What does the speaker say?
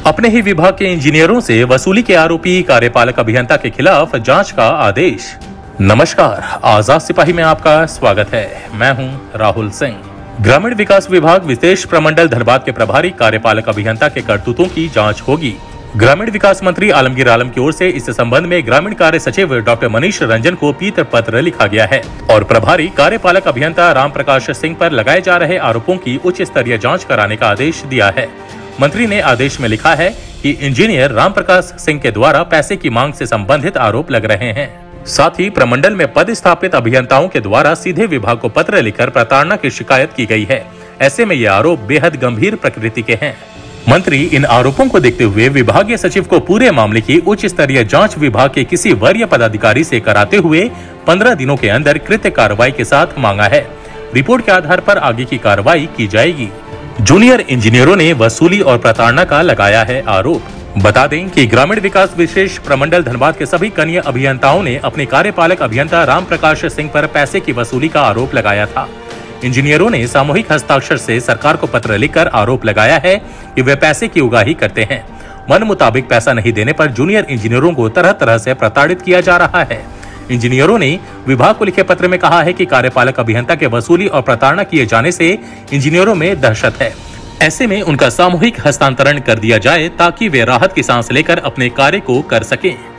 अपने ही विभाग के इंजीनियरों से वसूली के आरोपी कार्यपालक अभियंता के खिलाफ जांच का आदेश। नमस्कार, आजाद सिपाही में आपका स्वागत है। मैं हूं राहुल सिंह। ग्रामीण विकास विभाग विशेष प्रमंडल धनबाद के प्रभारी कार्यपालक अभियंता के करतूतों की जांच होगी। ग्रामीण विकास मंत्री आलमगीर आलम की ओर से इस संबंध में ग्रामीण कार्य सचिव डॉक्टर मनीष रंजन को पीत पत्र लिखा गया है और प्रभारी कार्यपालक अभियंता राम प्रकाश सिंह पर लगाए जा रहे आरोपों की उच्च स्तरीय जांच कराने का आदेश दिया है। मंत्री ने आदेश में लिखा है कि इंजीनियर राम प्रकाश सिंह के द्वारा पैसे की मांग से संबंधित आरोप लग रहे हैं। साथ ही प्रमंडल में पदस्थापित अभियंताओं के द्वारा सीधे विभाग को पत्र लिखकर प्रताड़ना की शिकायत की गई है। ऐसे में ये आरोप बेहद गंभीर प्रकृति के हैं। मंत्री इन आरोपों को देखते हुए विभागीय सचिव को पूरे मामले की उच्च स्तरीय जांच विभाग के किसी वरीय पदाधिकारी से कराते हुए 15 दिनों के अंदर कृत्य कार्रवाई के साथ मांगा है। रिपोर्ट के आधार पर आगे की कार्रवाई की जाएगी। जूनियर इंजीनियरों ने वसूली और प्रताड़ना का लगाया है आरोप। बता दें कि ग्रामीण विकास विशेष प्रमंडल धनबाद के सभी कनीय अभियंताओं ने अपने कार्यपालक अभियंता राम प्रकाश सिंह पर पैसे की वसूली का आरोप लगाया था। इंजीनियरों ने सामूहिक हस्ताक्षर से सरकार को पत्र लिखकर आरोप लगाया है कि वे पैसे की उगाही करते हैं। मन मुताबिक पैसा नहीं देने पर जूनियर इंजीनियरों को तरह तरह से प्रताड़ित किया जा रहा है। इंजीनियरों ने विभाग को लिखे पत्र में कहा है कि कार्यपालक अभियंता के वसूली और प्रताड़ना किए जाने से इंजीनियरों में दहशत है। ऐसे में उनका सामूहिक हस्तांतरण कर दिया जाए ताकि वे राहत की सांस लेकर अपने कार्य को कर सकें।